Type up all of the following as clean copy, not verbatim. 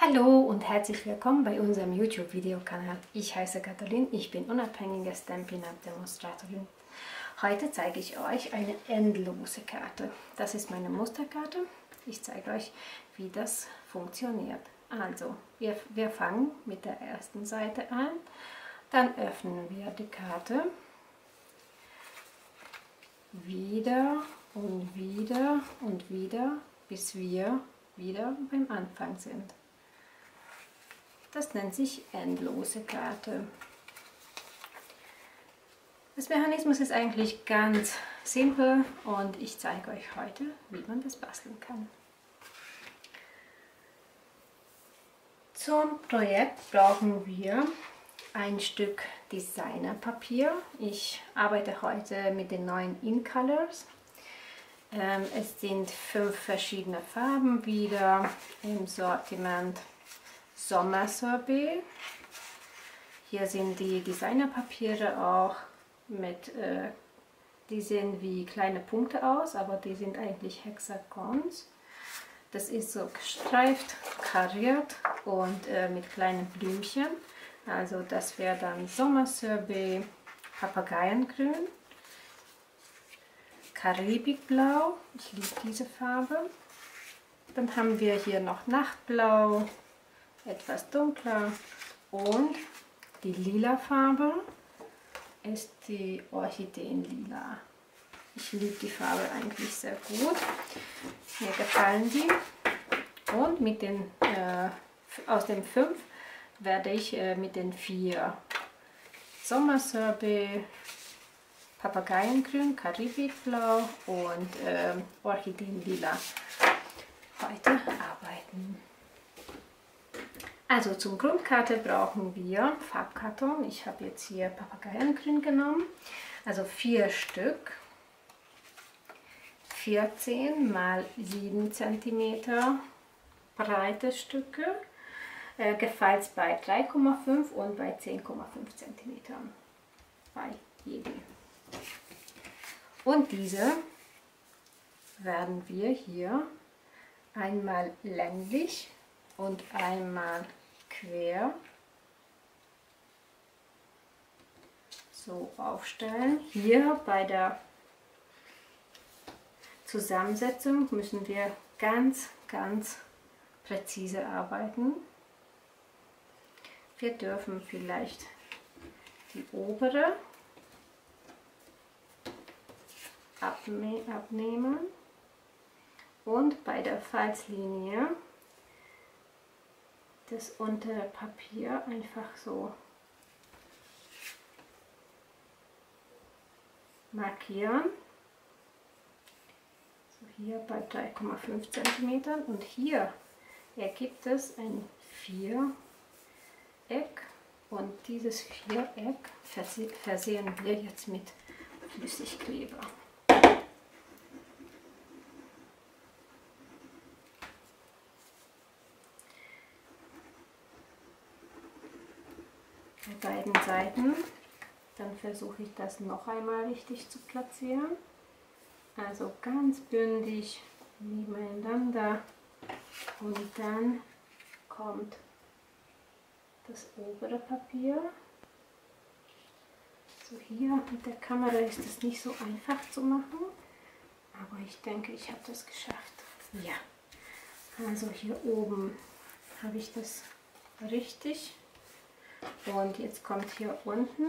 Hallo und herzlich willkommen bei unserem YouTube-Videokanal. Ich heiße Katalin, ich bin unabhängige Stampin' Up Demonstratorin. Heute zeige ich euch eine endlose Karte. Das ist meine Musterkarte. Ich zeige euch, wie das funktioniert. Also, wir fangen mit der ersten Seite an, dann öffnen wir die Karte. Wieder und wieder und wieder, bis wir wieder beim Anfang sind. Das nennt sich endlose Karte. Das Mechanismus ist eigentlich ganz simpel und ich zeige euch heute, wie man das basteln kann. Zum Projekt brauchen wir ein Stück Designerpapier. Ich arbeite heute mit den neuen InColors. Es sind 5 verschiedene Farben wieder im Sortiment. Sommersorbet. Hier sind die Designerpapiere auch mit, die sehen wie kleine Punkte aus, aber die sind eigentlich Hexagons. Das ist so gestreift, kariert und mit kleinen Blümchen. Also das wäre dann Sommersorbet, Papageiengrün, Karibikblau, ich liebe diese Farbe. Dann haben wir hier noch Nachtblau, etwas dunkler, und die lila Farbe ist die Orchideenlila. Ich liebe die Farbe eigentlich sehr gut, mir gefallen die. Und mit den, aus den 5 werde ich mit den 4 Sommersorbet, Papageiengrün, Karibikblau und Orchideenlila heute arbeiten. Also zum Grundkarte brauchen wir Farbkarton. Ich habe jetzt hier Papageiengrün genommen, also 4 Stück, 14 x 7 cm breite Stücke, gefalzt bei 3,5 und bei 10,5 cm bei jedem. Und diese werden wir hier einmal länglich und einmal quer so aufstellen. Hier bei der Zusammensetzung müssen wir ganz präzise arbeiten. Wir dürfen vielleicht die obere abnehmen und bei der Falzlinie das untere Papier einfach so markieren. So hier bei 3,5 cm und hier ergibt es ein Viereck und dieses Viereck versehen wir jetzt mit Flüssigkleber. Bei beiden Seiten, dann versuche ich das noch einmal richtig zu platzieren. Also ganz bündig nebeneinander und dann kommt das obere Papier. So hier mit der Kamera ist es nicht so einfach zu machen, aber ich denke, ich habe das geschafft. Ja, also hier oben habe ich das richtig. Und jetzt kommt hier unten,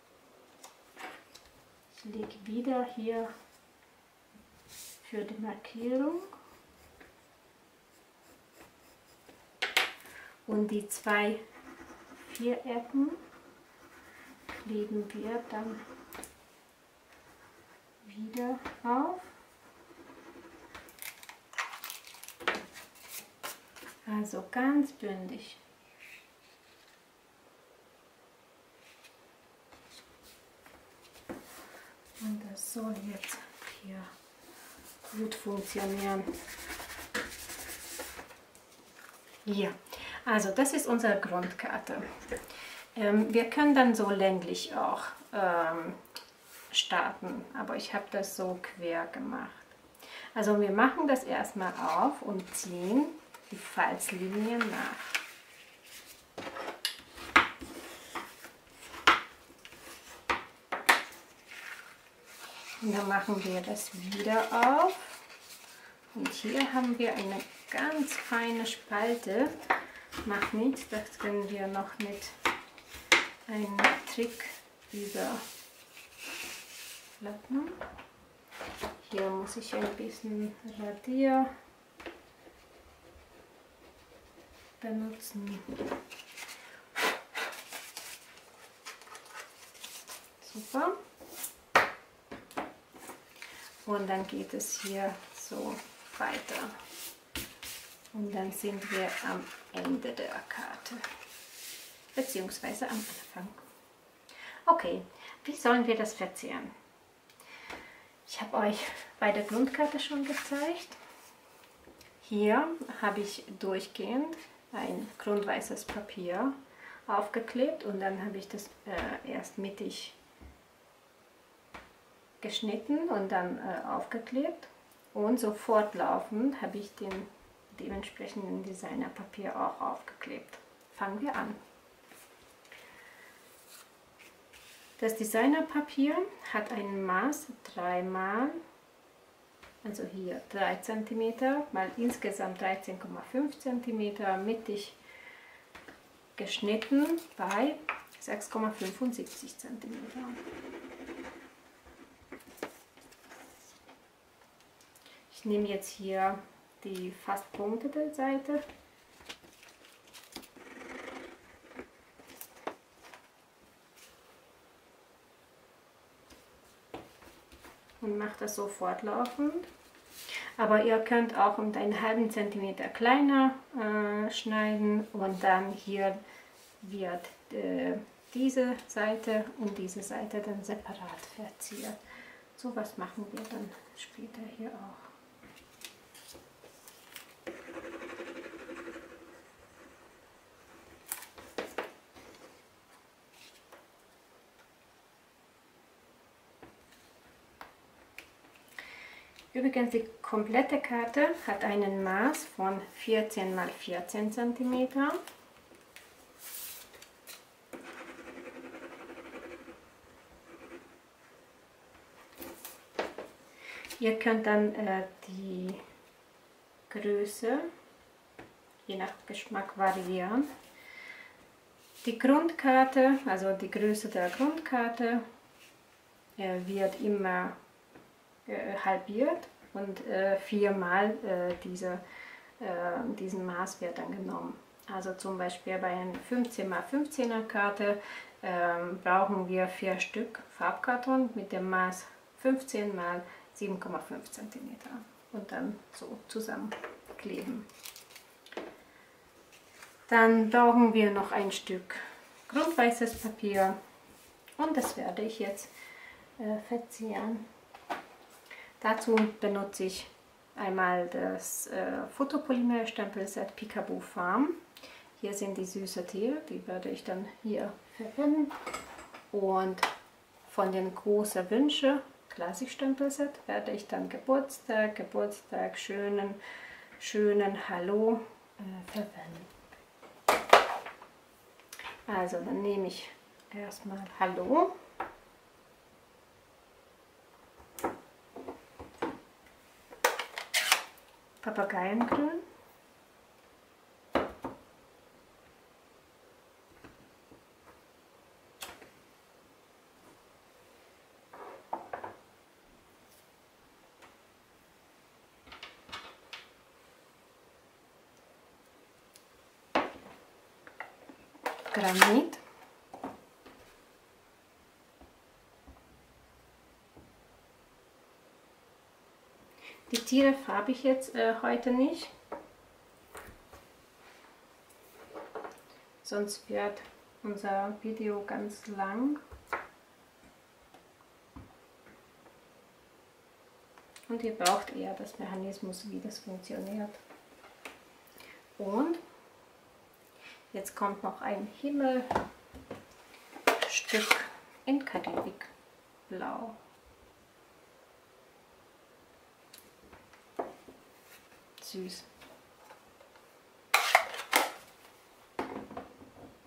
ich lege wieder hier für die Markierung und die 2 Vierecken legen wir dann wieder auf. Also ganz bündig. Und das soll jetzt hier gut funktionieren. Ja, also das ist unsere Grundkarte. Wir können dann so länglich auch starten, aber ich habe das so quer gemacht. Also wir machen das erstmal auf und ziehen die Falzlinien nach. Und dann machen wir das wieder auf. Und hier haben wir eine ganz feine Spalte. Macht nichts, das können wir noch mit einem Trick überlappen. Hier muss ich ein bisschen Radier benutzen. Super. Und dann geht es hier so weiter. Und dann sind wir am Ende der Karte, beziehungsweise am Anfang. Okay, wie sollen wir das verzieren? Ich habe euch bei der Grundkarte schon gezeigt. Hier habe ich durchgehend ein grundweißes Papier aufgeklebt und dann habe ich das erst mittig geschnitten und dann aufgeklebt. Und so fortlaufend habe ich den dementsprechenden Designerpapier auch aufgeklebt. Fangen wir an. Das Designerpapier hat ein Maß 3 mal, also hier 3 cm mal insgesamt 13,5 cm mittig geschnitten bei 6,75 cm. Ich nehme jetzt hier die fast punktete Seite und mache das so fortlaufend. Aber ihr könnt auch um einen halben Zentimeter kleiner schneiden und dann hier wird diese Seite und diese Seite dann separat verziert. So was machen wir dann später hier auch. Übrigens, die komplette Karte hat einen Maß von 14 mal 14 cm. Ihr könnt dann die Größe je nach Geschmack variieren. Die Grundkarte, also die Größe der Grundkarte, wird immer halbiert und 4-mal diesen Maß wird dann genommen. Also zum Beispiel bei einer 15 x 15er Karte brauchen wir 4 Stück Farbkarton mit dem Maß 15 x 7,5 cm und dann so zusammenkleben. Dann brauchen wir noch ein Stück grundweißes Papier und das werde ich jetzt verzieren. Dazu benutze ich einmal das Fotopolymer-Stempelset Peekaboo Farm. Hier sind die süßen Tiere, die werde ich dann hier verwenden. Und von den großen Wünschen Klassikstempelset werde ich dann Geburtstag, schönen Hallo verwenden. Also dann nehme ich erstmal Hallo. Papageiengrün. Granit. Die Tiere farbe ich jetzt heute nicht, sonst wird unser Video ganz lang. Und ihr braucht eher das Mechanismus, wie das funktioniert. Und jetzt kommt noch ein Himmelstück in Karibikblau. Süß.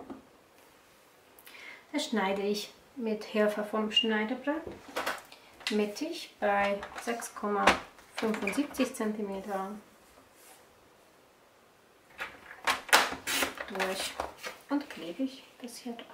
Das schneide ich mit Hilfe vom Schneidebrett. mittig bei 6,75 cm durch und klebe ich das hier drauf.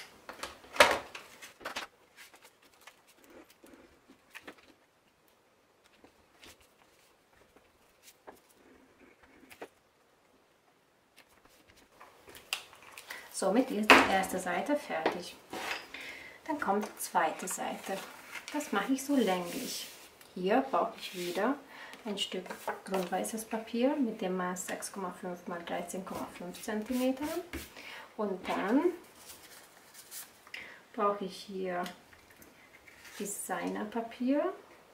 Somit ist die erste Seite fertig. Dann kommt die zweite Seite. Das mache ich so länglich. Hier brauche ich wieder ein Stück grünweißes Papier mit dem Maß 6,5 x 13,5 cm. Und dann brauche ich hier Designerpapier.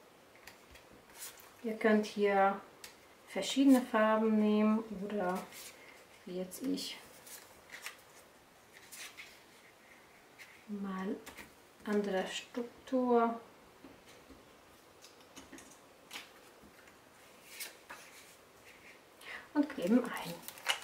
Ihr könnt hier verschiedene Farben nehmen oder wie jetzt ich mal andere Struktur. Und kleben ein.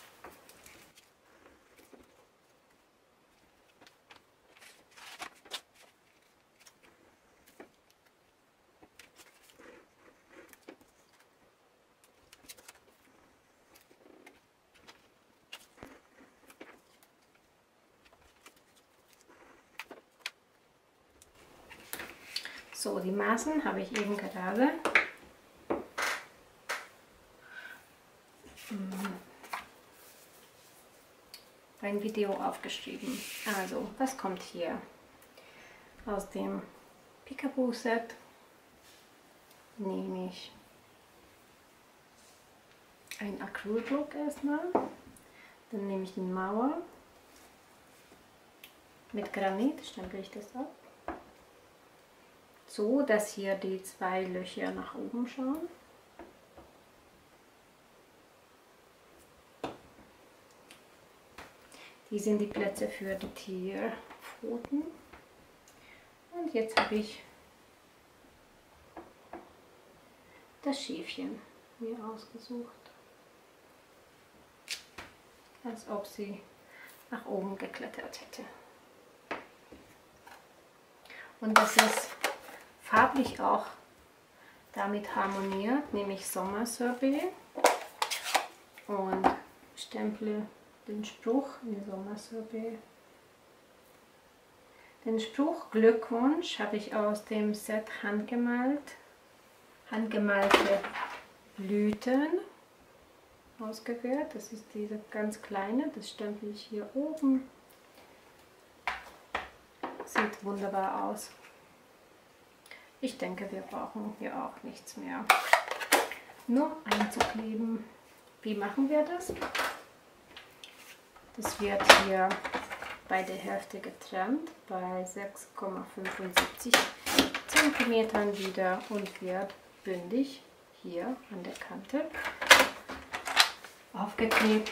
So, die Maßen habe ich eben gerade beim Video aufgeschrieben. Also, was kommt hier? Aus dem Peekaboo Set nehme ich ein Acrylblock erstmal, dann nehme ich die Mauer, mit Granit stempel ich das ab, so dass hier die zwei Löcher nach oben schauen. Die sind die Plätze für die Tierpfoten. Und jetzt habe ich das Schäfchen mir ausgesucht, als ob sie nach oben geklettert hätte. Und das ist farblich auch damit harmoniert, nämlich Sommersorbet, und stemple den Spruch in Sommersorbet. Den Spruch Glückwunsch habe ich aus dem Set handgemalte Blüten ausgewählt. Das ist diese ganz kleine, das stempel ich hier oben. Sieht wunderbar aus. Ich denke, wir brauchen hier auch nichts mehr. Nur einzukleben. Wie machen wir das? Das wird hier bei der Hälfte getrennt, bei 6,75 cm wieder, und wird bündig hier an der Kante aufgeklebt.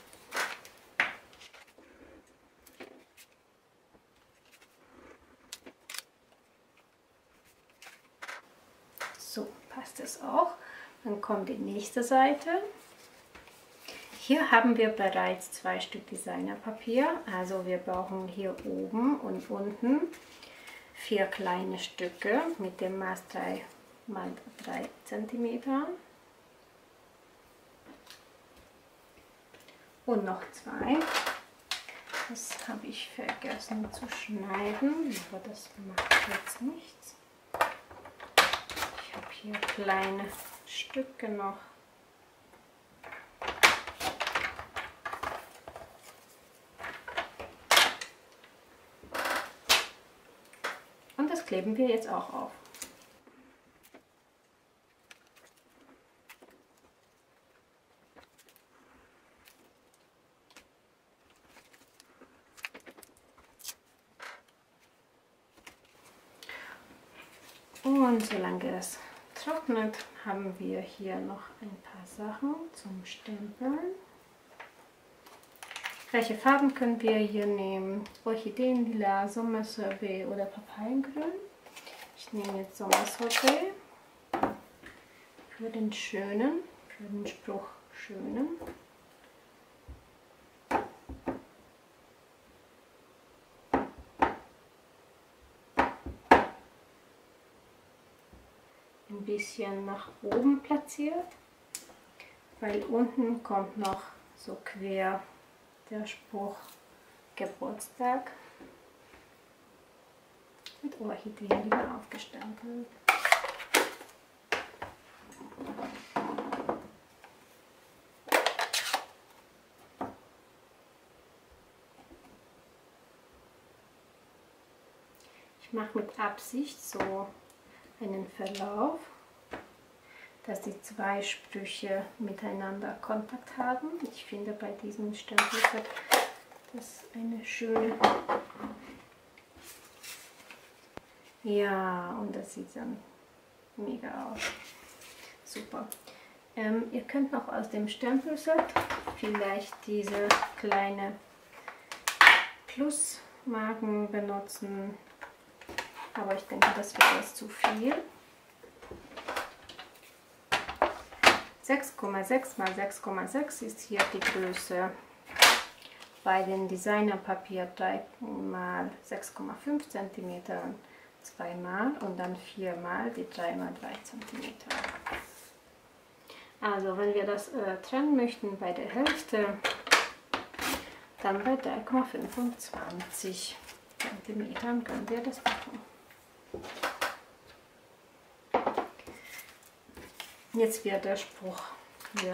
So passt es auch. Dann kommt die nächste Seite. Hier haben wir bereits 2 Stück Designerpapier, also wir brauchen hier oben und unten 4 kleine Stücke mit dem Maß 3 x 3 cm. Und noch 2. Das habe ich vergessen zu schneiden, aber das macht jetzt nichts. Ich habe hier kleine Stücke noch. Und das kleben wir jetzt auch auf. Und solange es trocknet, haben wir hier noch ein paar Sachen zum Stempeln. Welche Farben können wir hier nehmen? Orchideenlila, Sommersorbet oder Papaiengrün. Ich nehme jetzt Sommersorbet für den schönen, für den Spruch schönen. bisschen nach oben platziert, weil unten kommt noch so quer der Spruch Geburtstag mit Orchideen lieber aufgestempelt. Ich mache mit Absicht so einen Verlauf, dass die zwei Sprüche miteinander Kontakt haben. Ich finde bei diesem Stempelset das eine schöne... Ja, und das sieht dann mega aus. Super. Ihr könnt noch aus dem Stempelset vielleicht diese kleine Plusmarken benutzen, aber ich denke, das wird jetzt zu viel. 6,6 x 6,6 ist hier die Größe. Bei den Designerpapier 3 x 6,5 cm zweimal und dann viermal die 3 x 3 cm. Also wenn wir das trennen möchten bei der Hälfte, dann bei 3,25 cm können wir das machen. Jetzt wird der Spruch hier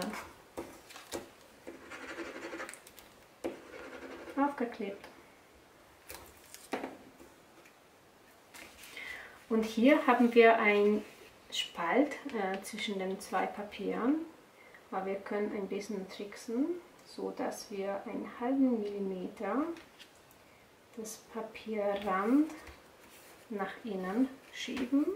aufgeklebt. Und hier haben wir einen Spalt zwischen den zwei Papieren, aber wir können ein bisschen tricksen, so dass wir einen halben Millimeter das Papierrand nach innen schieben.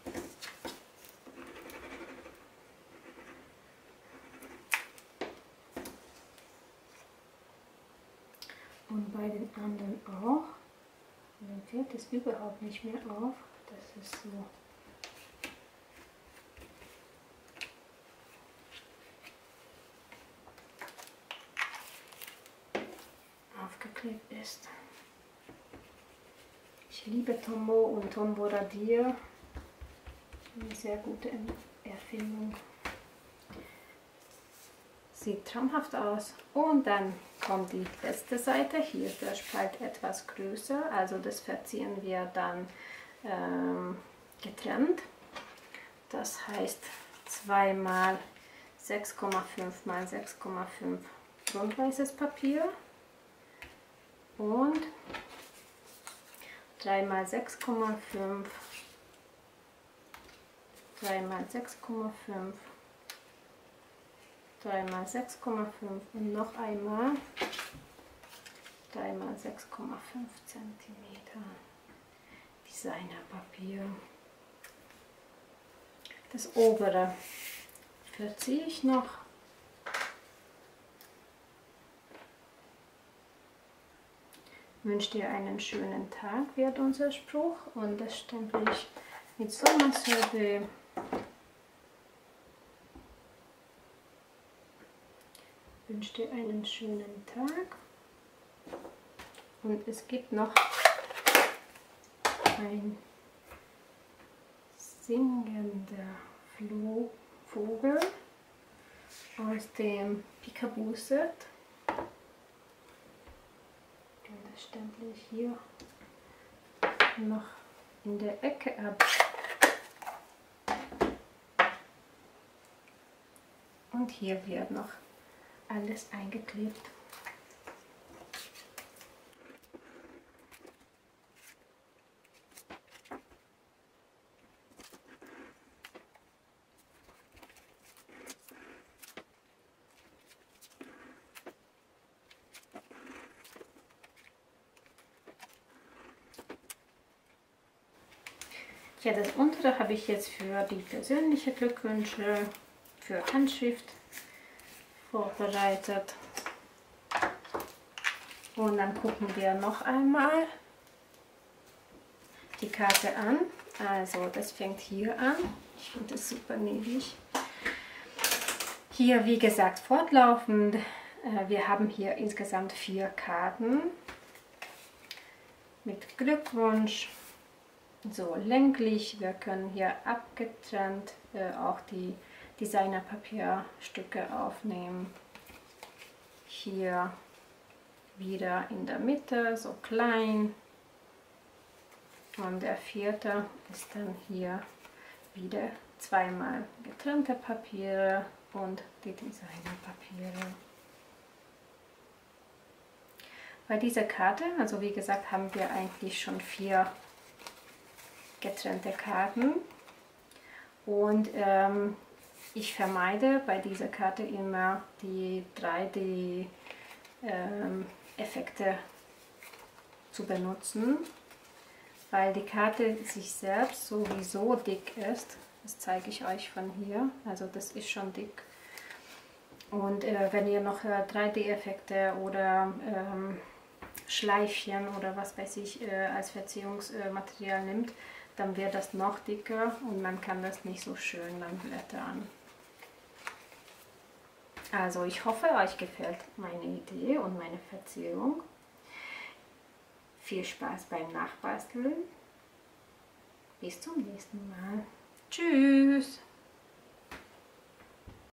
Und bei den anderen auch. Und dann fällt es überhaupt nicht mehr auf. Das ist so. Aufgeklebt ist. Ich liebe Tombow und Tombow Radier. Eine sehr gute Erfindung. Sieht traumhaft aus. Und dann kommt die letzte Seite. Hier ist der Spalt etwas größer, also das verzieren wir dann getrennt. Das heißt 2 x 6,5 x 6,5 rundweißes Papier und 3 x 6,5, 3 x 6,5, 3 x 6,5 und noch einmal 3 x 6,5 cm Designerpapier. Das obere verziehe ich noch. Wünsche dir einen schönen Tag, wird unser Spruch, und das stempel ich mit Sommersorbet. Wünsche dir einen schönen Tag, und es gibt noch ein singender Vogel aus dem Peekaboo Set. Und das stemple ich hier noch in der Ecke ab. Und hier wird noch alles eingeklebt. Ja, das untere habe ich jetzt für die persönlichen Glückwünsche, für Handschrift vorbereitet. Und dann gucken wir noch einmal die Karte an. Also das fängt hier an. Ich finde es super niedlich. Hier, wie gesagt, fortlaufend. Wir haben hier insgesamt 4 Karten mit Glückwunsch. so länglich. Wir können hier abgetrennt auch die Designerpapierstücke aufnehmen. Hier wieder in der Mitte, so klein. Und der vierte ist dann hier wieder zweimal getrennte Papiere und die Designerpapiere. Bei dieser Karte, also wie gesagt, haben wir eigentlich schon 4 getrennte Karten. Und ich vermeide bei dieser Karte immer die 3D-Effekte zu benutzen, weil die Karte sich selbst sowieso dick ist. Das zeige ich euch von hier. Also das ist schon dick. Und wenn ihr noch 3D-Effekte oder Schleifchen oder was weiß ich als Verzierungsmaterial nimmt, dann wird das noch dicker und man kann das nicht so schön dann blättern. Also ich hoffe, euch gefällt meine Idee und meine Verzierung. Viel Spaß beim Nachbasteln. Bis zum nächsten Mal. Tschüss!